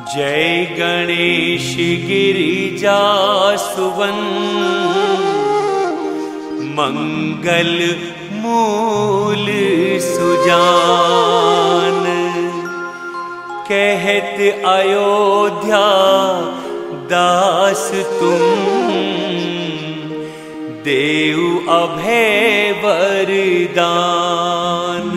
जय गणेश गिरिजा सुवन मंगल मूल सुजान। कहत अयोध्या दास तुम देव अभय वरदान।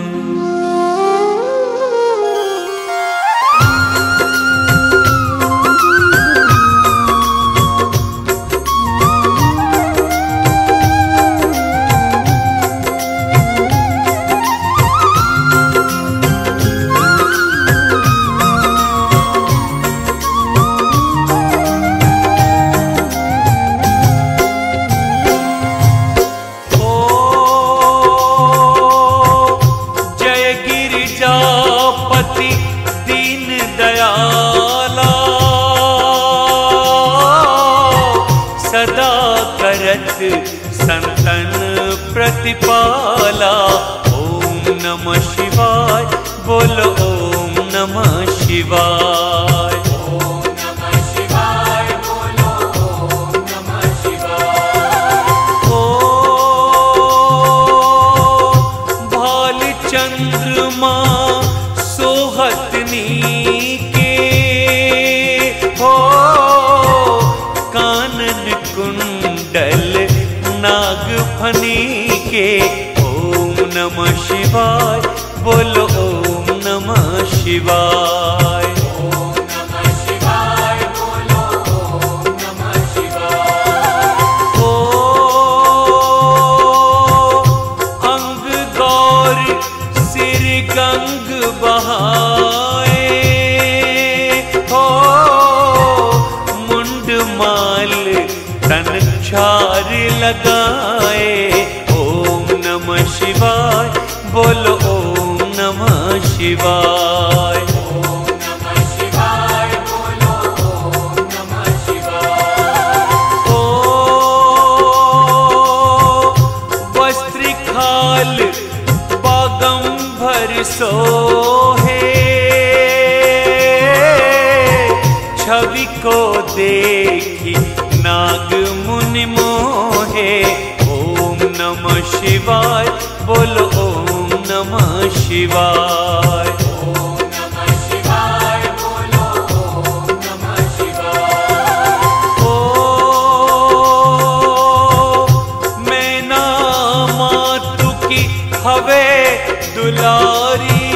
सदा करत संतन प्रतिपाला। ओम नमः शिवाय बोलो ओम नमः शिवाय। ओम नमः शिवाय बोलो ओम नमः शिवाय। ओ भाल चंद्रमा सोहतनी के हो कुंडल नागफनी के। ओम नमः शिवाय बोलो ओम नमः शिवाय। ओम नमः शिवाय बोलो ओम नमः शिवाय। ओ अंग गौर सिर गंग बहाए हो मुंड माल तन छार लगाए। ओम नमः शिवाय बोलो ओम नमः शिवाय। ओम नमः शिवाय बोलो ओम नमः शिवाय। ओ वस्त्र खाल बागंबर सोहे छवि को देखी नाग मुनि मोहे। ओम नमः शिवाय बोलो ओम नमः शिवाय। ओम नमः शिवाय बोलो ओम नमः शिवाय। ओ मैना मातु की हवे दुलारी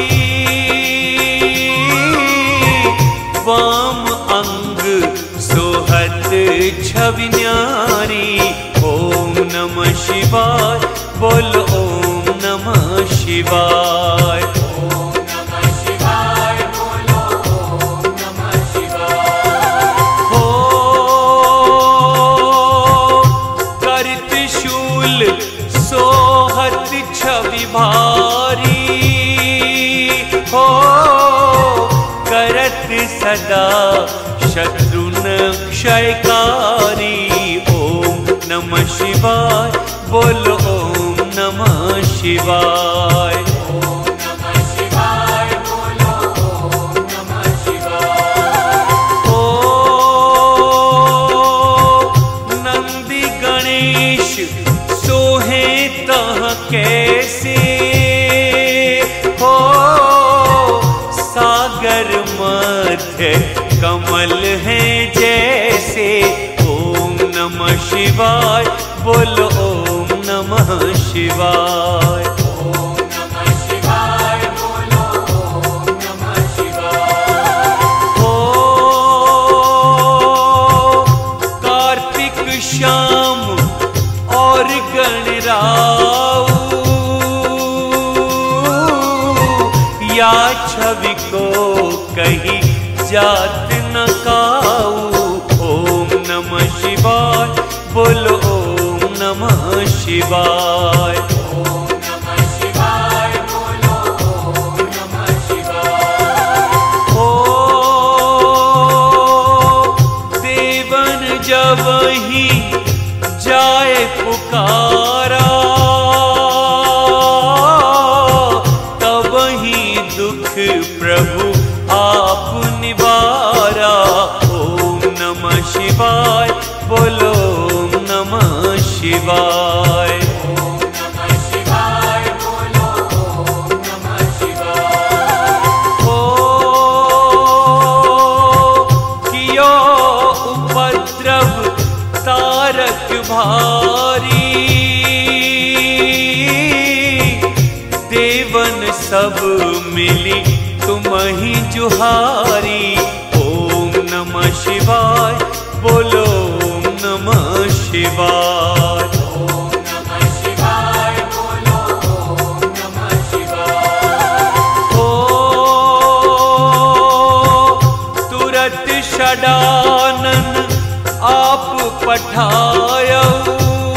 वाम अंग सोहत छवि न्यारी। ओम नमः शिवाय बोलो ओम नमः शिवाय। ओम नमः शिवाय बोलो ओम नमः शिवाय। हो करत शूल सोहत छवि भारी हो करत सदा शत्रुन क्षयकारी। ओम नमः शिवाय बोलो ओम नमः शिवाय। ओम नमः शिवाय बोलो ओम नमः शिवाय। ओ नंदी गणेश सोहे तह कैसे हो सागर मध्य कमल है जैसे। ओम नमः शिवाय बोलो ओम नमः शिवाय। ओम नमः शिवाय बोलो ओम नमः शिवाय। ओ कार्तिक श्याम और गणराव या छवि को कहीं जात न काऊ। ओम नमः शिवाय बोलो ओम नमः शिवाय। ओम नमः शिवाय बोलो ओम नमः शिवाय। ओ देवन जब ही जाए पुकारा तब ही दुख प्रभु आप निवारा। ओम नमः शिवाय, बोलो ओम नमः शिवाय। तारक भारी देवन सब मिली तुम्हि जुहारी। ओम नमः शिवाय, बोलो ओम नमः शिवाय। ओम नमः शिवाय, बोलो ओम नमः शिवाय। ओ तुरत षडानन आप पठायऊ,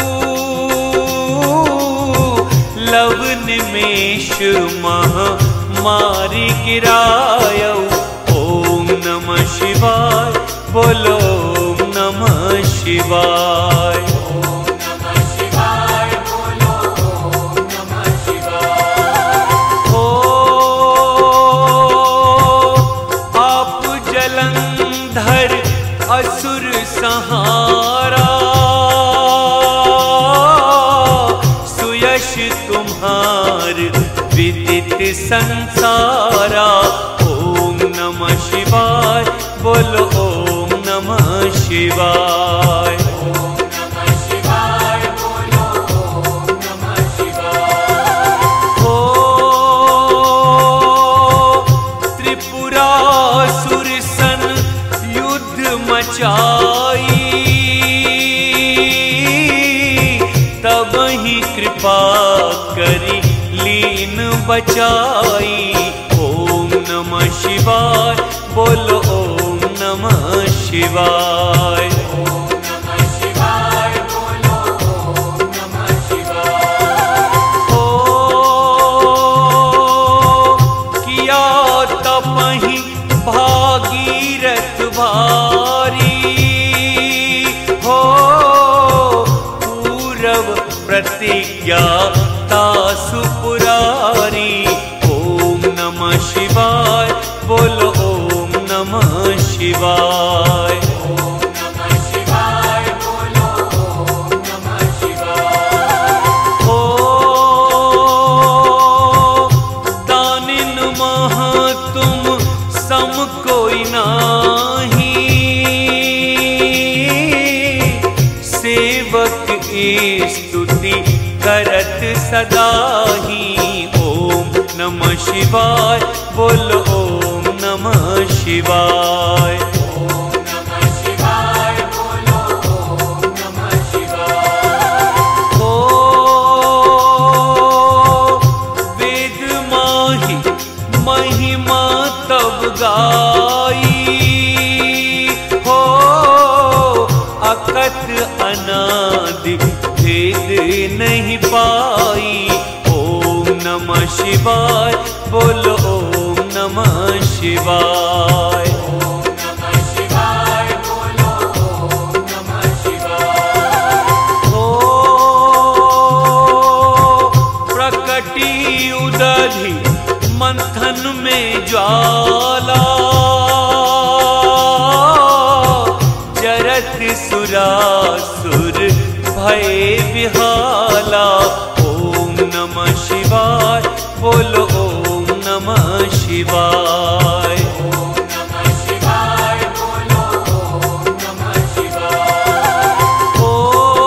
लव निमेष मह मारी गिरायऊ। ओम नमः शिवाय, बोलो ओम नमः शिवाय। ओम नमः शिवाय, बोलो ओम नमः शिवाय। ओ आप जलंधर असुर संहारा, सुयश तुम्हार विदित संसारा। ओम नमः शिवाय, बोलो ओम नमः शिवाय। ओम नमः शिवाय, बोलो ओम नमः शिवाय। ओ त्रिपुरासुर सन युद्ध मचाई, तब ही कृपा करी लीन बचाई। ओम नमः शिवाय, बोलो ओम नमः शिवाय। ओम नमः शिवाय, बोलो ओम नमः शिवाय। ओ किया तपहि भागीरथ भारी, हो पूरव प्रतिज्ञा तासु पुरारी। ओम नमः शिवाय, बोलो ओम नमः शिवाय। ओम नमः शिवाय, बोलो ओम नमः शिवाय। ओ दानिन महा तुम सम कोई नाही, सेवक की स्तुति करत सदाही। ओम नमः शिवाय, बोलो ओम नमः शिवाय। ओम नमः शिवाय, बोलो ओम नमः शिवाय। ओ वेद माहि महिमा तब गाई, हो अकथ अनादि भेद नहीं पाई। ओम नमः शिवाय, बोलो ओम नमः शिवाय। ओम नमः शिवाय, बोलो ओम नमः शिवाय। ओ प्रकटी उदधि मंथन में ज्वाला, जरत सुरासुर भय विहाला। ओम नमः शिवाय, बोलो ओम नमः शिवाय। ओम नमः शिवाय, बोलो ओम नमः शिवाय। ओ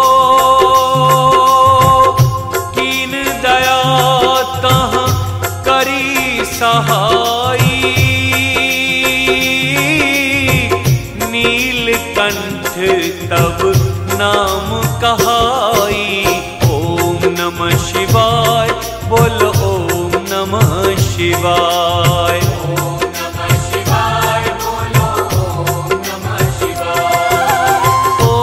कीन दया तहाँ करी सहाई, नीलकंठ तब नाम कहाई। ओम नमः शिवाय, बोलो ओम नमः शिवाय। ओम नमः शिवाय, बोलो ओम नमः शिवाय। ओ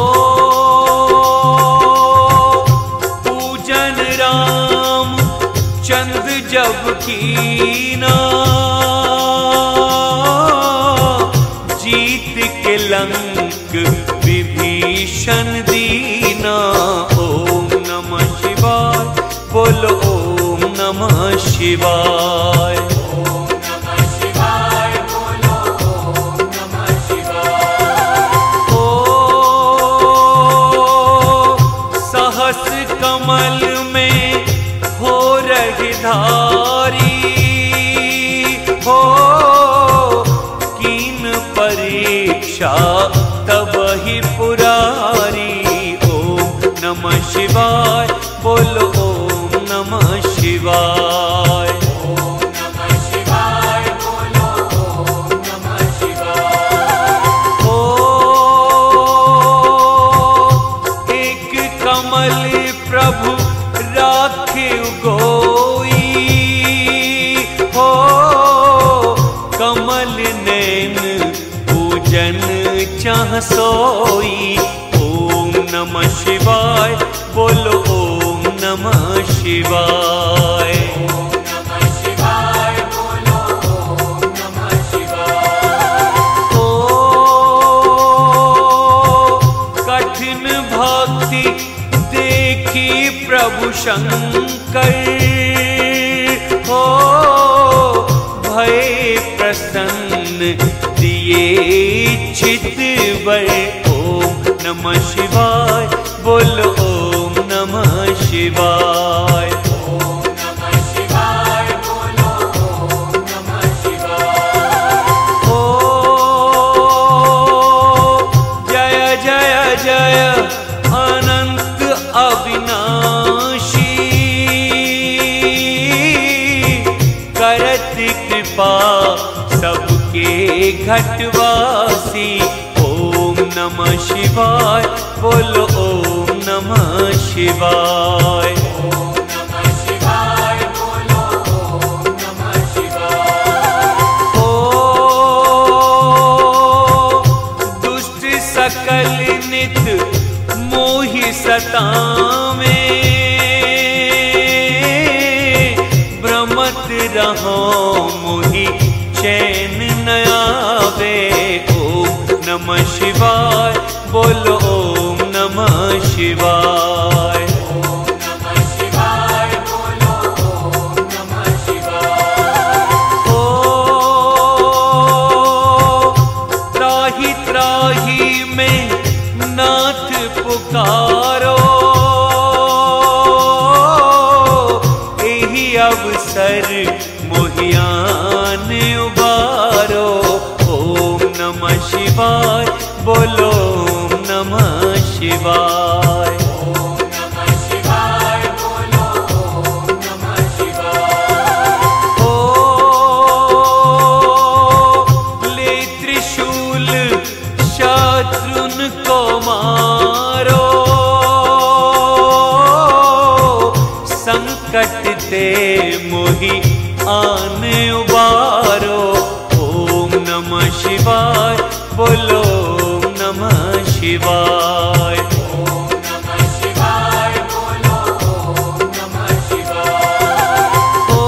पूजन राम चंद जब कीना, जीत के लंक विभीषण दीना। ओम नमः शिवाय, बोलो ओम नमः शिवाय। ओम नमः शिवाय, बोलो इच्छा तब ही पुरारी। ओम नमः शिवाय बोलो ओम नमः शिवाय। ओम नमः शिवाय बोलो ओम नमः शिवाय। ओ एक कमल प्रभु राखे गोई, हो कमल नैन पूजन चाह सोई। ओम नमः शिवाय बोलो ओम नमः शिवाय। ओम नमः शिवाय बोलो ओम नमः शिवाय। ओ कठिन भक्ति देखी प्रभु शंकर, हो भय प्रसन्न दिए चित वर। ओम नमः शिवाय बोलो ओम नमः शिवाय। ओम नमः शिवाय बोलो ओम नमः शिवाय। ओ जय जय जय अनंत अविनाशी, करत कृपा सबके घटवासी। ओम नमः शिवाय बोलो ओम नमः शिवाय। ओम नमः शिवाय बोलो ओम नमः शिवाय। ओ दुष्ट सकल नित मोहि सतावे, भ्रमत रहो मोहि चैन न आवे। ओम नमः शिवाय बोलो ओम नमः शिवाय। ओम नमः शिवाय बोलो ओम नमः शिवाय। ओ त्राहि त्राहि में नाथ पुकारो, यही अवसर मोहियान उबारो। ओम नमः शिवाय बोलो ओम नमः शिवाय। ओम नमः शिवाय बोलो ओम नमः शिवाय। ओ ले त्रिशूल शत्रुन को मारो, संकट ते मोहि आन उबारो। ओम नमः शिवाय बोलो ओम नमः शिवाय। ओम नमः शिवाय बोलो ओम नमः शिवाय। ओ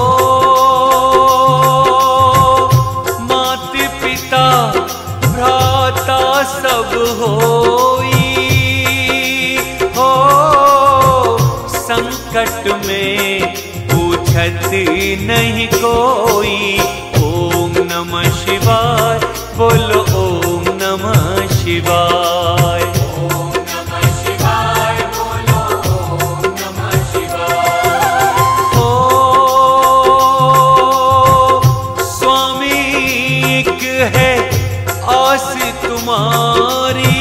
मात पिता भ्राता सब होई, हो संकट में पूछत नहीं कोई। ओम नमः शिवाय बोलो ओम नमः शिवाय। ओम नमः शिवाय बोलो ओम नमः शिवाय। ओ स्वामी एक है आस तुम्हारी,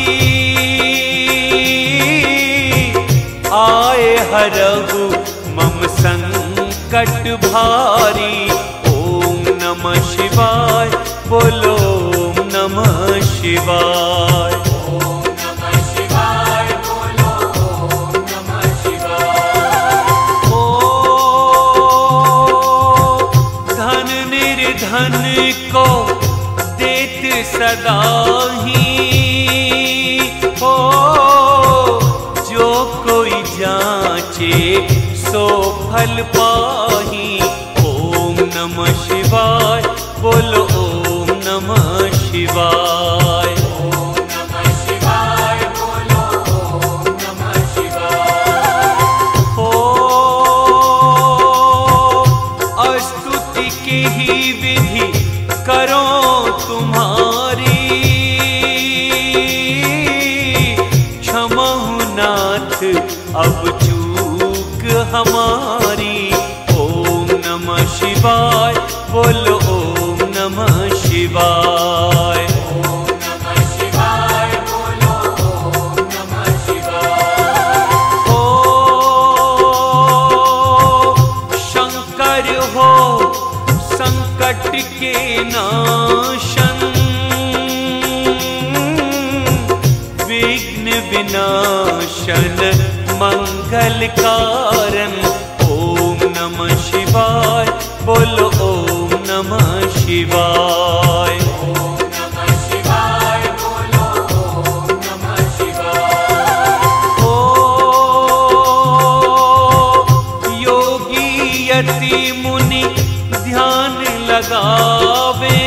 आए हरहु मम संकट भारी। ओम नमः शिवाय बोलो ओम नमः शिवाय। ओम नमः शिवाय बोलो ओम नमः शिवाय। ओ धन निर्धन को देत सदा ही, हो जो कोई जांचे सो फल पाही। ओम नमः शिवाय बोलो ओम नमः शिवाय। ओम नमः शिवाय बोलो ओम नमः शिवाय। ओ स्तुति की ही विधि करो तुम्हारी, क्षमहु नाथ अब चूक हमारी। ओम नमः शिवाय बोलो ओम नमः शिवाय। ओम नमः शिवाय। संकट के नाशन, विघ्न विनाशन मंगल कारण। ओम नमः शिवाय, बोलो ओम नमः शिवाय। ओम नमः शिवाय, बोलो ओम नमः शिवाय। ओ योगी यति मुनि ध्यान लगावे,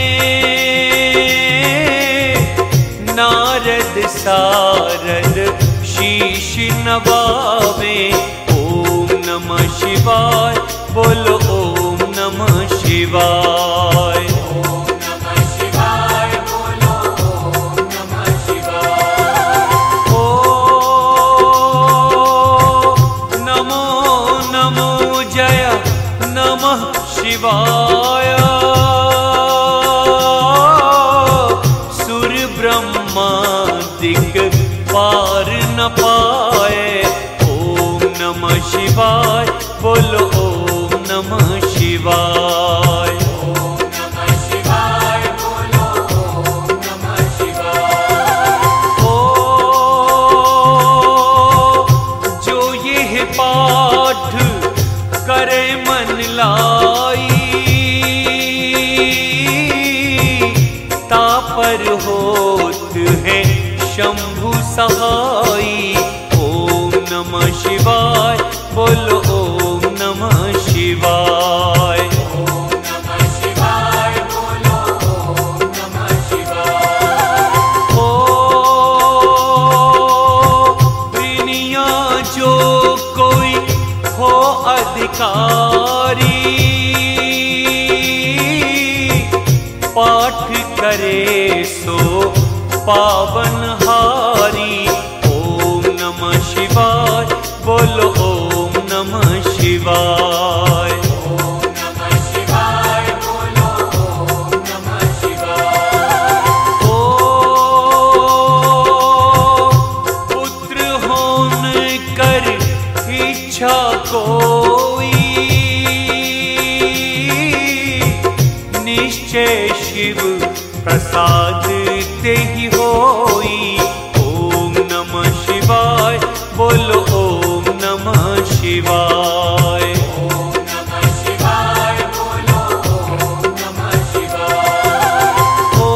नारद सारद शीश नवावे। ओम नमः शिवाय, बोलो ओम नमः शिवाय। ओम नमः शिवाय, बोलो ओम नमः शिवाय। ओ नमो नमो जय नमः शिवाय। सुर ब्रह्मादिक पार न पाए। ओम नमः शिवाय, बोलो ओम नमः शिवाय। ओम नमः शिवाय, बोलो ओम नमः शिवाय। ओ जो ये पाठ करे मन लाई, तापर होत है शंभु सहाई। ओम नमः शिवाय, बोलो ओम नमः शिवाय। ओम नमः शिवाय, बोलो ओम नमः शिवाय। ओ प्रिनिया जो कोई हो अधिकारी, पाठ करे सो पावन हारी। ओम नमः शिवाय, बोलो ओम नमः शिवाय। ओम नमः शिवाय, बोलो ओम नमः शिवाय। ओ पुत्र होन कर इच्छा कोई, निश्चय शिव प्रसाद ते ही होई। ओम नमः शिवाय, बोलो ओम नमः शिवाय। ओम नमः शिवाय, बोलो ओम नमः शिवाय। ओ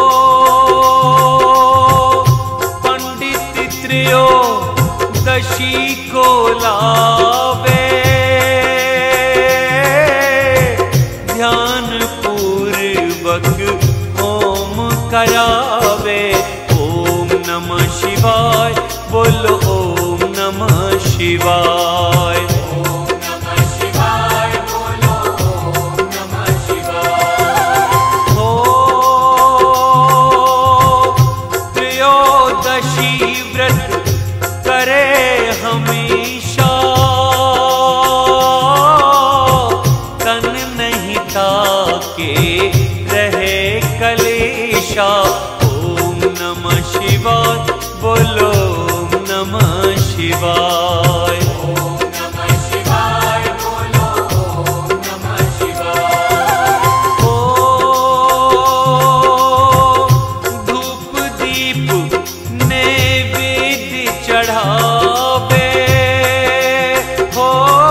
पंडित त्रयोदशी को लावे, ध्यान पूर्वक होम करावे। ओम नमः शिवाय, बोलो ओम नमः शिवाय। ओम नमः शिवाय, बोलो ओम नमः शिवाय। ओ त्रयोदशी व्रत करे हमेशा, तन नहीं ताके रहे कलेशा। ओम नमः शिवाय, बोलो ओम नमः शिवाय। ओम नमः शिवाय, बोलो ओम नमः शिवाय। ओ धूप दीप नैवेद्य चढ़ावे, हो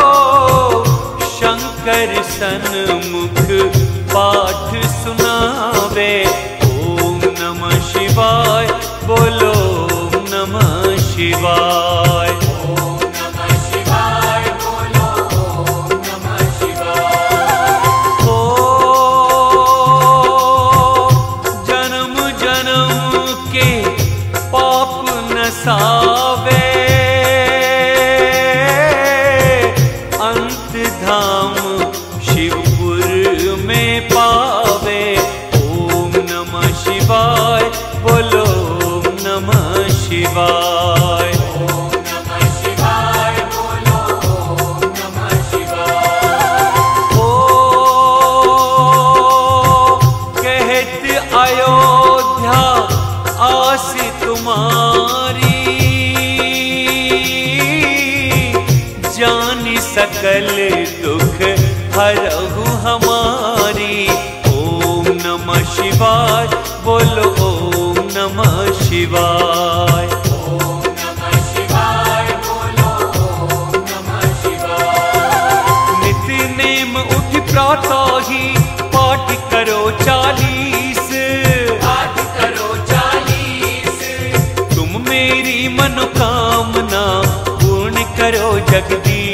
शंकर सन्मुख पाठ सुनावे। ओम नमः शिवाय, बोलो ओम नमः शिवाय। ओम नमः शिवाय, बोलो ओम नमः शिवाय। ओ जन्म जन्म के पाप नसावे, अंत धाम शिवपुर में पावे। ओम नमः शिवाय, बोलो ओम शिवाय, बोलो ओम नमः शिवाय। ओम नमः शिवाय, बोलो ओम नमः शिवाय। नित नेम उठ प्रातः ही पाठ करो 40, पाठ करो 40। तुम मेरी मनोकामना पूर्ण करो जगदीश।